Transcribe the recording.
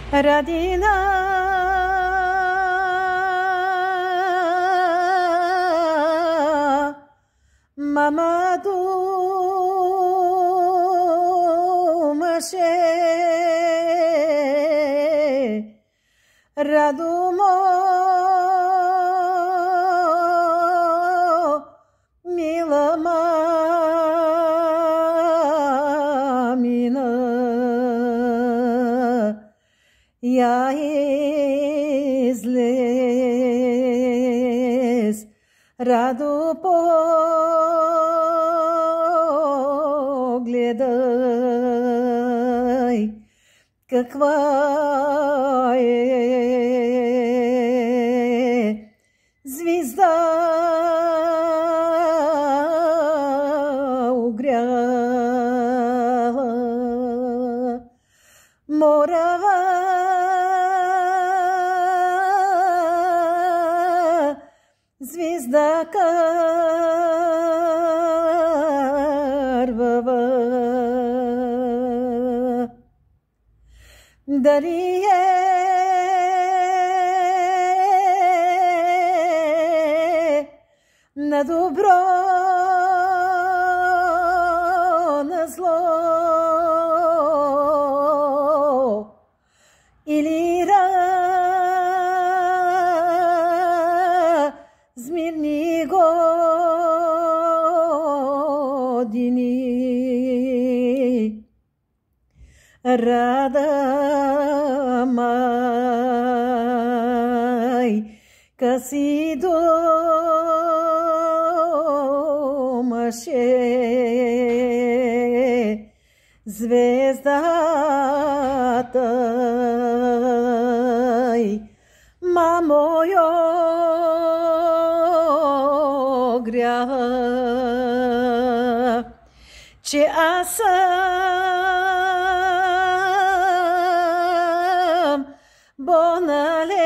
Radina, Mamadou Maché, Radumo, Milama, Mina. Ja излез, радо погледай, каква звезда огряла Морава. Звезда карвава, дали на добро, на зло, или размирни години, рада майка си домаше, звездата й, мамо йо гря, че аз съм болна